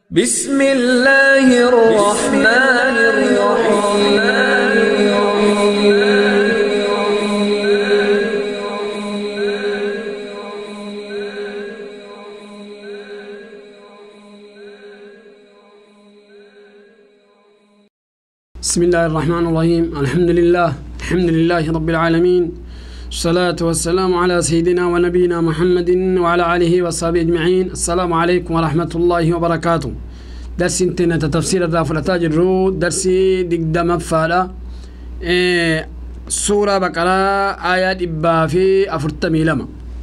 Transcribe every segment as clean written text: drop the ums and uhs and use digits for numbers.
بسم الله الرحمن الرحيم. بسم الله الرحمن الرحيم. الحمد لله رب العالمين، الصلاة والسلام على سيدنا ونبينا محمد وعلى آله وصحبه أجمعين. السلام عليكم ورحمة الله وبركاته. درس انتنا تفسير الرافلة الرو درس دقدم فالا سورة بقرة آيات إبا في أفرتمي لما.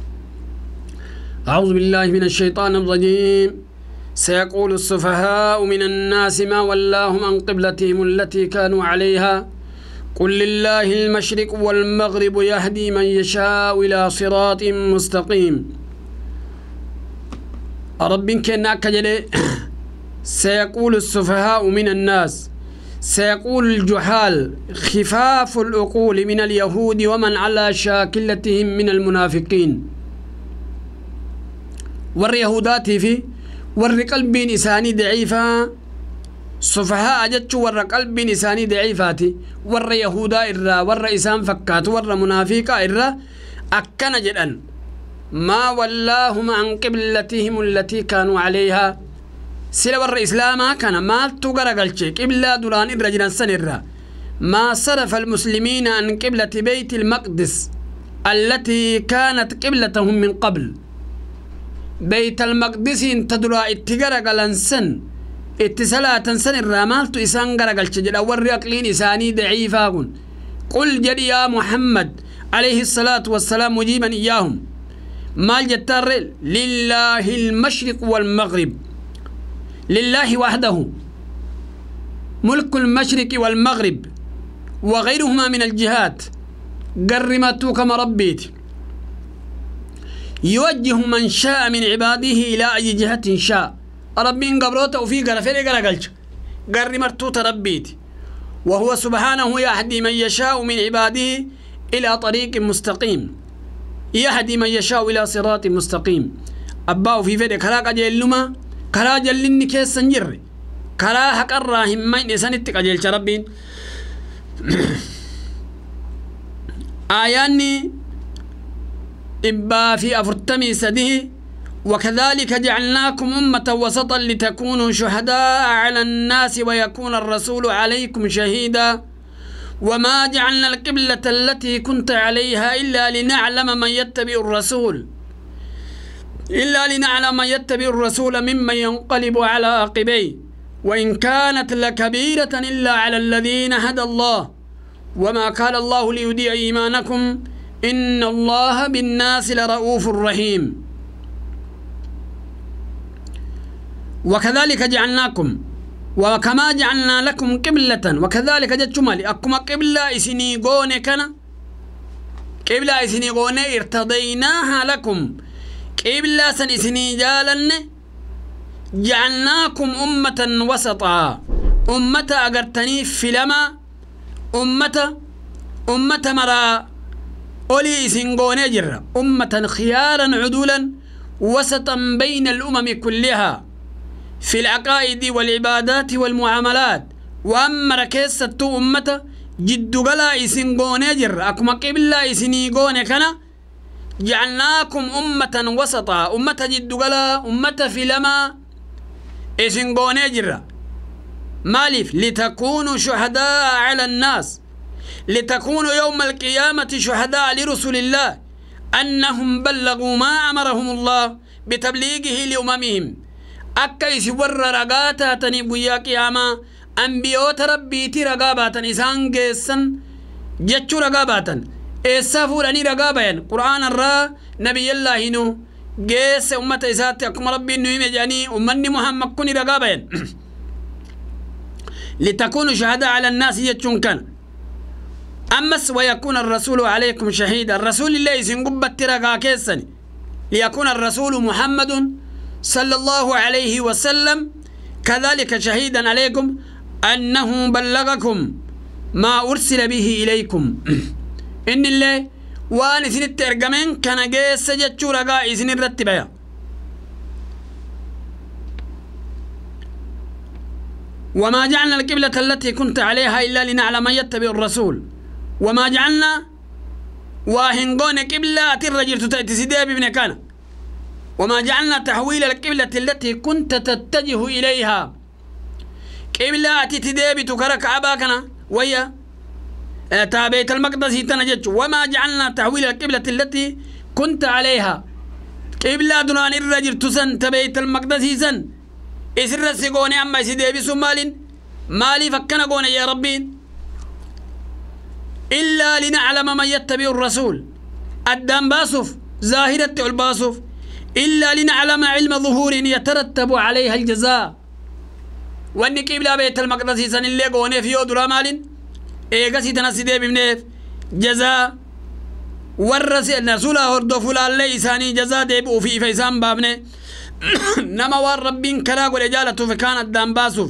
أعوذ بالله من الشيطان الرجيم. سيقول السفهاء من الناس ما ولاهم عن قبلتهم التي كانوا عليها قل لله المشرق والمغرب يهدي من يشاء إلى صراط مستقيم. رب كنا كجلي سيقول السفهاء من الناس، سيقول الجحال خفاف العقول من اليهود ومن على شاكلتهم من المنافقين. واليهودات في ور قلب إنساني ضعيفة، سفهاء جتش ور قلب إنساني ضعيفاتي، ور يهودا إرّا ور إسان فكات ور منافقا إرّا أكن جدًا ما ولاهم عن قبلتهم التي كانوا عليها. سلا ور إسلاما كان ما تغرقلش قبلة دوران الرجل سنرّا ما صرف المسلمين عن قبلة بيت المقدس التي كانت قبلتهم من قبل. بيت المقدس تدرى اتغرق لنسن اتصالات سن الرامال تو إسان غرقل شجل أول رقلين إساني ضعيفاون. قل جد يا محمد عليه الصلاة والسلام مجيبا إياهم ما الجتار لله المشرق والمغرب، لله وحده ملك المشرق والمغرب وغيرهما من الجهات قرمتو كما ربيت يوجه من شاء من عباده إلى أي جهة شاء. ربين قبروته وفي قرفين قرقلش قرمتو تربيت، وهو سبحانه يهدي من يشاء من عباده إلى طريق مستقيم، يهدي من يشاء إلى صراط مستقيم. أباو في فيدي كرا قجلما كرا جلني كيس سنجر كرا حق الراهم ما ينسانتك أجلش ربين. آياني إبا في أفرتمي سده وكذلك جعلناكم أمة وسطا لتكونوا شهداء على الناس ويكون الرسول عليكم شهيدا وما جعلنا القبلة التي كنت عليها إلا لنعلم من يتبع الرسول ممن ينقلب على عقبيه وإن كانت لكبيرة إلا على الذين هدى الله وما كان الله ليضيع إيمانكم إن الله بالناس لرؤوف رحيم. وكذلك جعلناكم وكما جعلنا لكم قبلة وكذلك جتشمالي أكما قبلة إسنيقون كنا قبلة إسنيقون ارتضيناها لكم قبلة سن إسنيجالن جعلناكم أمة وسطا أمة أغرتني في لما أمة مرا أولي سنغون جر أمة خيارا عدولا وسطا بين الأمم كلها في العقائد والعبادات والمعاملات. وأما ركيسة أمة جد غلا سنغون جر أكما قبلا سنيغون كنا جعلناكم أمة وسطا أمة جد غلا أمة في لما سنغون جر مالف لتكونوا شهداء على الناس، لتكونوا يوم القيامة شهداء لرسل الله أنهم بلغوا ما أمرهم الله بتبليغه لأممهم. أكيس ور رقاتا تنبويا قياما أنبيوت ربيتي رقاباتا إسان قيسا جتشو رقاباتا إسافور أني رقابين قرآن الرا نبي الله نو قيس أمة إساتي أكم ربي نويم جاني أمني محمد كوني رقابين لتكونوا شهداء على الناس جتشون كان. أمس ويكون الرسول عليكم شهيدا، الرسول الله سنقبت ترقا كيسني ليكون الرسول محمد صلى الله عليه وسلم كذلك شهيدا عليكم أنه بلغكم ما أرسل به إليكم. إن الله وأنا سنت أرجمين كان جيس سجد شو رقا إذن الرتبة وما جعلنا القبلة التي كنت عليها إلا لنعلم من يتبع الرسول وما جعلنا واهنقون قبلة الرجل تسيدي بابن كان وما جعلنا تحويل القبلة التي كنت تتجه إليها قبلة تتدي تكرك عباكنا ويا تابيت المقدس تنجج وما جعلنا تحويل القبلة التي كنت عليها قبلة دونان الرجل تسن تبيت المقدس سن إسر سيقوني أما سيدي بسو مالي فكنا قوني يا ربين إلا لنعلم من يتبع الرسول الدم باسف ظاهرة الباسف إلا لنعلم علم ظهور يترتب عليها الجزاء وأن قبلة بيت المقدس سن اللي قوني في يودرا مالين إيقاسي تنسيدي بمنيف جزاء ورس نسولا هردو فلان ليساني جزاء ديبو في فيسان بابني نما وار ربين كراغ والإجالة فكانت دام باسوف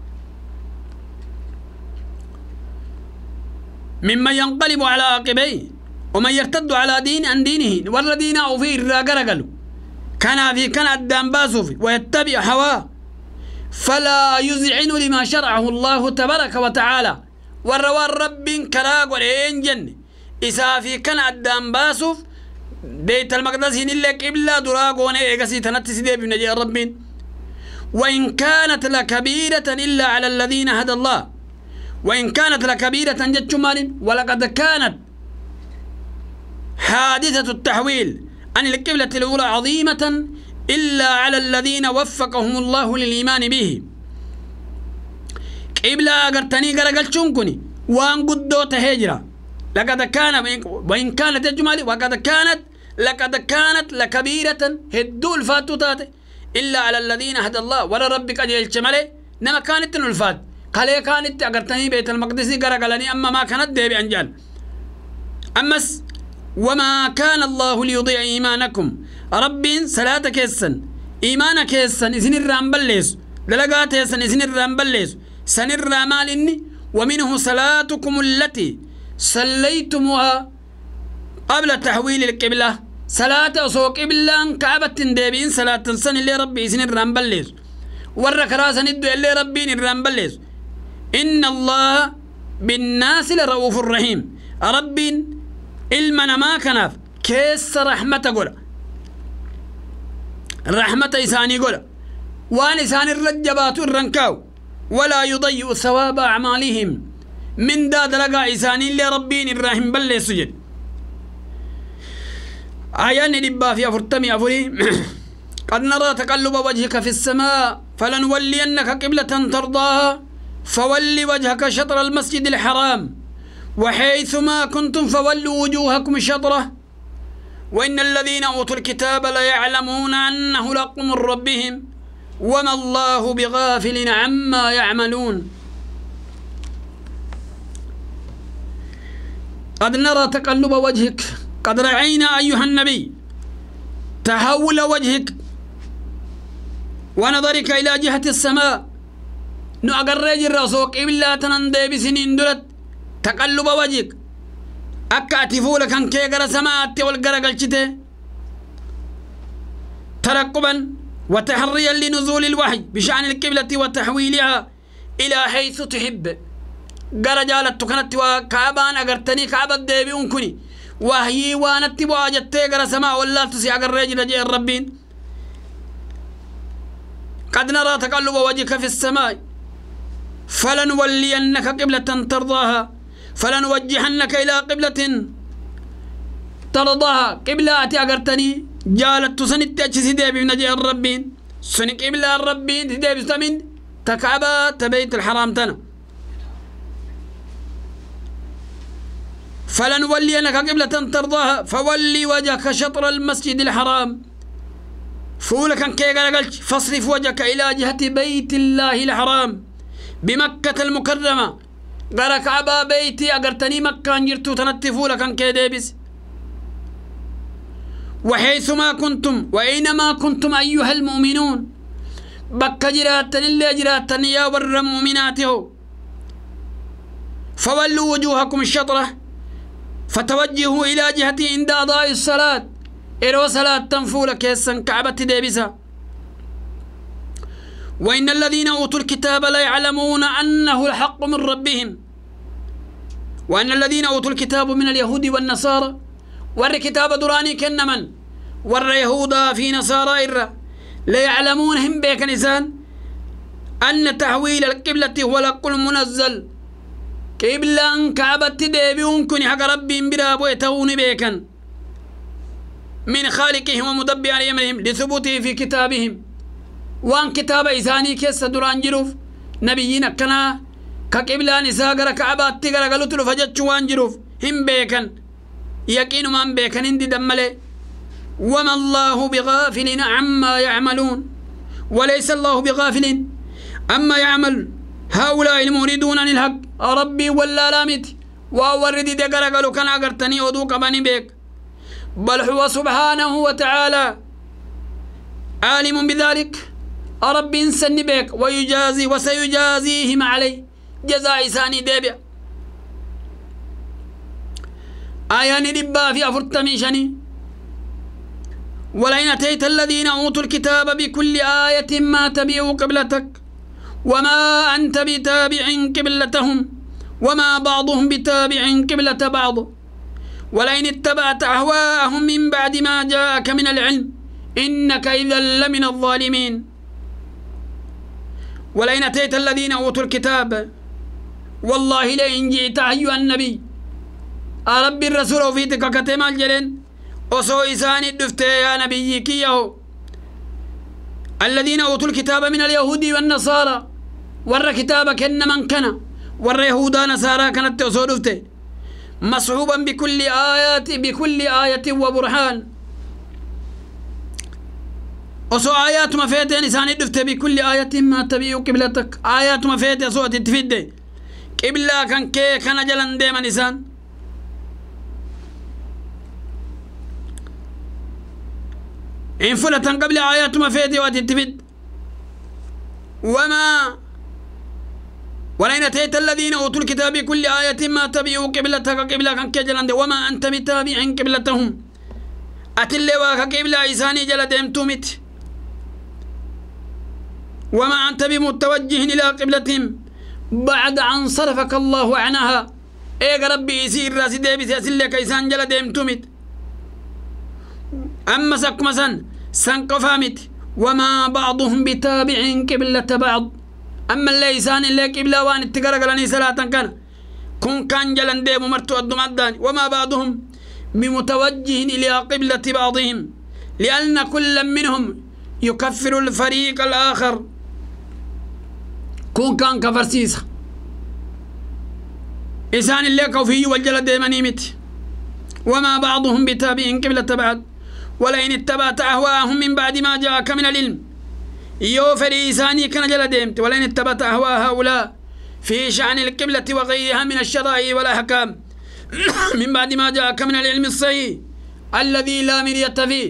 ممن ينقلب على عقبيه ومن يرتد على دين عن دينه والذين في الراقرقلوا كان في كان الدام باسوف ويتبع هواه فلا يزعن لما شرعه الله تبارك وتعالى والروار ربين كراغ والإنجن إسا في كان الدام باسوف بيت المقدس إلا قبلة دراغون إيقاسي تنتسي دي بنجي ربين وإن كانت لكبيرة إلا على الذين هدى الله وإن كانت لكبيرة جتشمال ولقد كانت حادثة التحويل عن القبلة الأولى عظيمة إلا على الذين وفقهم الله للإيمان به قبلة قرتني قرقلتشنكني وان قدو تهجرة لقد كان وإن كانت الجمال لقد كانت لكبيرة هدو الفاتوتات إلا على الذين هدى الله ولا ربك أجل الشمال نما كانت الفات قالي كانت أقرتني بيت المقدس قرقلني أما ما كانت دي بأنجال أمس وما كان الله ليضيع إيمانكم رب صلاة كيسن إيمان كيسن إذن الرامبليس دلقات يسن إذن الرامبليس سن الرامال إني ومنه صلاتكم التي صليتموها قبل تحويل القبلة صلاة أصو قبلة كعبة ديبين صلاة سن اللي ربي إذن الرامبليس ورك راسا ندو اللي ربين الرامبليس إن الله بالناس لرؤوف الرحيم رب علمنا ما كناف كيس رحمة قول رحمة إساني قول وان إسان الرجبات الرنكاو ولا يضيء ثواب أعمالهم من داد لقى إساني اللي ربين الرحيم بل سجد آيان لبا في أفرتمي أفري قد نرى تقلب وجهك في السماء فلنولينك قبلة ترضاها فول وجهك شطر المسجد الحرام وحيثما كنتم فولوا وجوهكم شطره وإن الذين أوتوا الكتاب ليعلمون أنه لحق من ربهم وما الله بغافل عما يعملون قد نرى تقلب وجهك قد رأينا أيها النبي تحول وجهك ونظرك إلى جهة السماء نأقرج الرسوق إلا تنندي بسنين دلت تقلب وجهك أكاتفوا لك أن كيقر سماء والقرق الشتاء ترقبا وتحريا لنزول الوحي بشأن القبلة وتحويلها إلى حيث تحب قرجالت كانت وكعبان أقرتني كعبة ديبيون كني وهي وانت بواجت تيقر سماء والله تسي أقرج رجاء الربين قد نرى تقلب وجهك في السماء فلنولينك قبلة ترضاها فلنوجهنك إلى قبلة ترضاها قبلة أقرتني جالت سنت أجسي ديبي من جاء الربين سنك قبلة الربين ديبي سمين تكعبة تبيت الحرام تنا فلنولينك قبلة ترضاها فولي وجهك شطر المسجد الحرام فولك كي قالش فاصرف وجهك إلى جهة بيت الله الحرام بمكة المكرمة قالك عبا بيتي أقرتني مكة جرتو تنتفوا لك كي ديبس وحيثما كنتم وأينما كنتم أيها المؤمنون بك جراتن اللي جراتن يا ور مؤمناته فولوا وجوهكم الشطرة فتوجهوا إلى جهة عند أداء الصلاة إلو صلاة تنفولك يسن كعبة ديبسا وإن الذين أوتوا الكتاب لا يعلمون أنه الحق من ربهم وأن الذين أوتوا الكتاب من اليهود والنصارى ور كتاب دراني كنمن ور يهودا في نصارى إرّا لا يعلمون هم بيك نسان أن تحويل القبلة هو الحق المنزل قبلة كعبة ديبيون كن حق ربي برابو يتون بيكن من خالقهم ومدبر أمرهم لثبوته في كتابهم وان كتاب إساني كيس دران جروف نبيين كنا كقبلة نساء كعبات تقرأ قلت له فجت وان جروف هم بيكن يقين من بيكن اندي دمالي وما الله بغافل عما يعملون وليس الله بغافل أما يعمل هؤلاء الموردون عن الحق ربي ولا لامت وورد دقر قالوا كان أقرتني ودوك بني بيك بل هو سبحانه وتعالى عالم بذلك ربي انسن بيك ويجازي وسيجازيهم عليه جزاء ثاني ديبيا آيان دبا في أفرتمي شني ولئن أتيت الذين أوتوا الكتاب بكل آية ما تبعوا قبلتك وما أنت بتابع قبلتهم وما بعضهم بتابع قبلة بعض ولئن اتبعت أهواءهم من بعد ما جاءك من العلم إنك إذا لمن الظالمين ولئن أتيت الذين أوتوا الكتاب والله لئن جئت أيها النبي ربي الرسول وفيتك كتم الجلين وصو إساني الدفتة يا نبي كيه الذين أوتوا الكتاب من اليهود والنصارى ور كتابك إن من كان ور يهودا نصارى كانت وصو دفته مصحوبا بكل آية وبرهان وصو آيات ما فيته إنسان الدفتة بكل آية ما تبيو قبلتك آيات ما فيته صوت تفيد قبلة كان كي كان جلن ديما إنسان إن فلة قبل آيات ما فيته وتتفيد ولئن أتيت الذين أوتوا الكتاب بكل آية ما تبعوا قبلتك قبلة كان كي جلن دي وما أنت بتابع قبلتهم أتلي واك قبلة إساني جل ديمتومت وما أنت بمتوجه إلى قبلتهم بعد أن صرفك الله عنها إيه ربي يسير راسي ديبي سيسلك إسان جل ديمتومت أما سكمسا سنقفامت وما بعضهم بتابع قبلة بعض أما الليسان اللي قبلة وان اتقرق لني صلاة كان كان جلن ديمو مرتو أدو مدان وما بعضهم بمتوجه إلى قبلة بعضهم لأن كل منهم يكفر الفريق الآخر كون كان كفرسيسة إسان اللي كوفي والجلد ديمانيمت وما بعضهم بتابع قبلة بعض ولئن اتبعت أهواءهم من بعد ما جاءك من العلم يوفر إساني كان جل ديمت ولئن اتبعت أهواء هؤلاء في شأن القبلة وغيرها من الشرائع والأحكام من بعد ما جاءك من العلم الصحيح الذي لا مرية فيه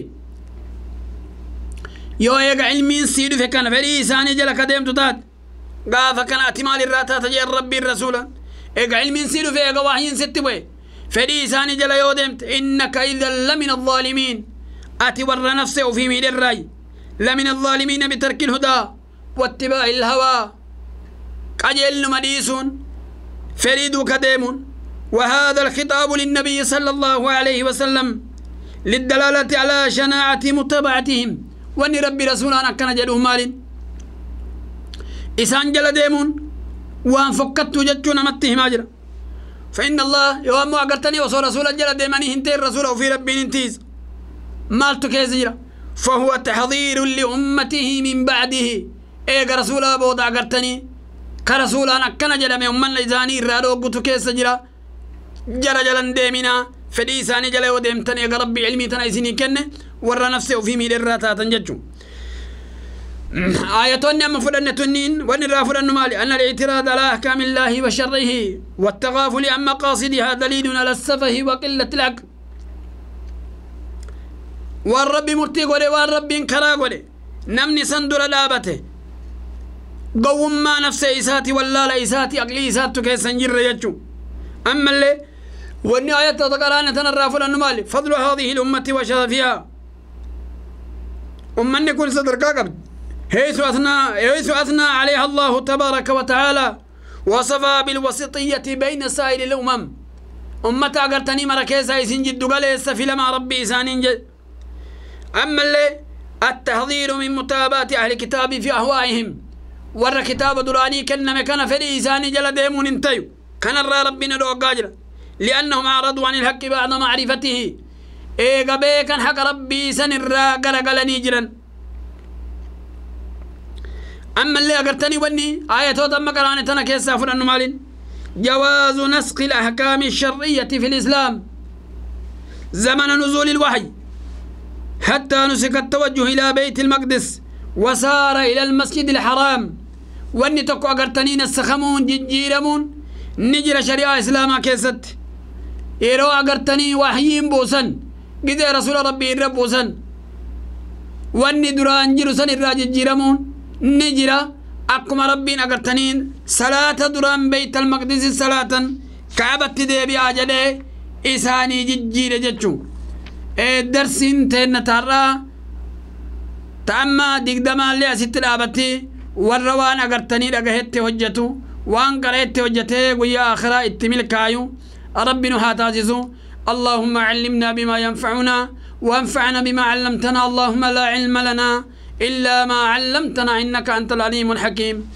يو يق علمين سيد فكان فري إساني جل كديم تتات قاف كان اعتمال الراتات جير ربي الرسول يق علمين سيد فيه وحيين ستبوي فري إساني جل يودمت إنك إذا لمن الظالمين أتور نفسه في ميل الرأي لمن الظالمين بترك الهدى واتباع الهوى قجل مديسون فريد كديم وهذا الخطاب للنبي صلى الله عليه وسلم للدلالة على شناعة متابعتهم وأن ربي رسولنا كان جدوه مال إسان جل ديمون وأن فكت جدتنا متهم أجرا فإن الله يوم أقرتني وصول رسول جل ديماني هنتي الرسول وفي ربي ننتيز مالتو كيزيرا فهو تحضير لأمته من بعده إيق رسول أبو أقرتني كرسول أنا كان جل من أمان لإزاني الرادو قتو كيسجرا جرى جلن ديمنا فدي إساني جل وديمتني إيق ربي علمي تنايسيني كنه ورى نفسه وفي ميل الراتا تنججو آياتون يما فلن تنين ونرى فلن مالي أن الاعتراض على أحكام الله وشره والتغافل عن مقاصدها دليل على السفه وقلة العقل والرب مرتي قولي والرب انكرا قولي نمني صندر لابته قوم ما نفس إساتي ولا لا إساتي أقلي إساتو كي سنجر يجو أما اللي واني آيات تقرانة تنرى فلن مالي فضل هذه الأمة وشرفها أمني كل صدر قابل حيث أثنى عليها الله تبارك وتعالى وصفها بالوسطية بين سائر الأمم أمتا أغرتني مركزة يسنجد قليس في لما ربي إسانين. أما اللي التحذير من متابعة أهل الكتاب في أهوائهم ور كتاب دراني كنما كان فري إساني جل ديمون انتيو كان الرا ربنا دو قاجر لأنهم أعرضوا عن الحق بعد معرفته إيقا بيكا حق ربي سن الرا قلقلني جرا. أما اللي أقرتني وني آية تم قرانة تنا كيسا فرن مالين جواز نسخ الأحكام الشرعية في الإسلام زمن نزول الوحي حتى نسك التوجه إلى بيت المقدس وصار إلى المسجد الحرام واني تكو أقرتني نسخمون جيرمون نجر شريعة إسلاما كيست إيرو أقرتني وحيين بوسن قد رسول ربي الرب بوسن واني دران جرسن الراج جيرمون نجرة أقم ربين أقرتنين صلاة دران بيت المقدس صلاة كعبت ديبي آجده إساني جير جتشو درسين تين تارا تأما دقدما اللي أسيت الآبتي والروان أقرتني لقهت وجتو وان قرأت وجته ويا آخرة اتميل كايو ربنا هاتازيزو. اللهم علمنا بما ينفعنا وانفعنا بما علمتنا. اللهم لا علم لنا إلا ما علمتنا إنك أنت العليم الحكيم.